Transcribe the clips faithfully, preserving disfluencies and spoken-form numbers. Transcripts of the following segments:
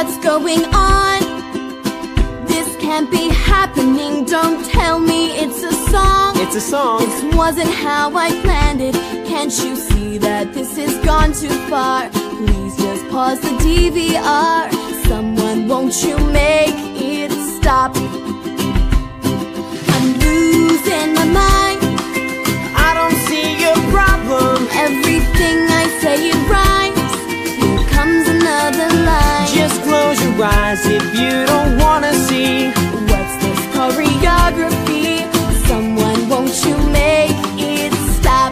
what's going on? This can't be happening, don't tell me it's a song. It's a song. This wasn't how I planned it. Can't you see that this has gone too far? Please just pause the D V R. Someone, won't you make it stop? I'm losing my mind. I don't see your problem. Everything I say it rhymes. Here comes another line. Just close your eyes if you don't wanna see. What's this choreography? Someone, won't you make it stop?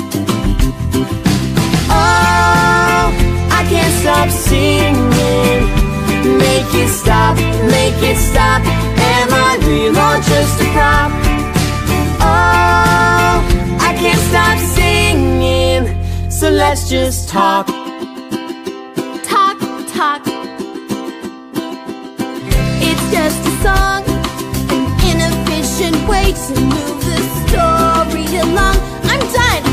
Oh, I can't stop singing. Make it stop, make it stop. Am I real or just a prop? Oh, I can't stop singing. So let's just talk. Talk, talk. It's just a song, an inefficient way to move the story along. I'm done.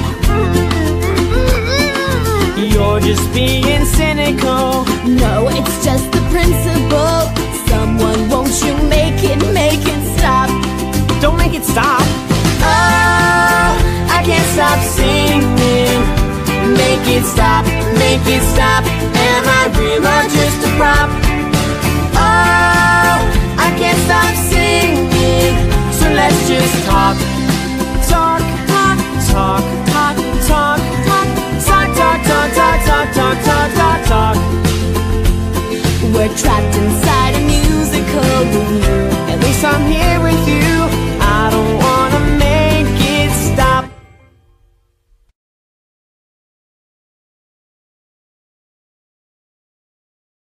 You're just being cynical. No, it's just the principle. Someone, won't you make it, make it stop? Don't make it stop. Oh, I can't stop singing. Make it stop, make it stop. Am I real or just a prop? Oh, I can't stop singing. So let's just talk. Talk, talk, talk, talk, talk, talk, talk, talk, talk, talk, talk, talk, talk, talk. We're trapped inside a musical room. At least I'm here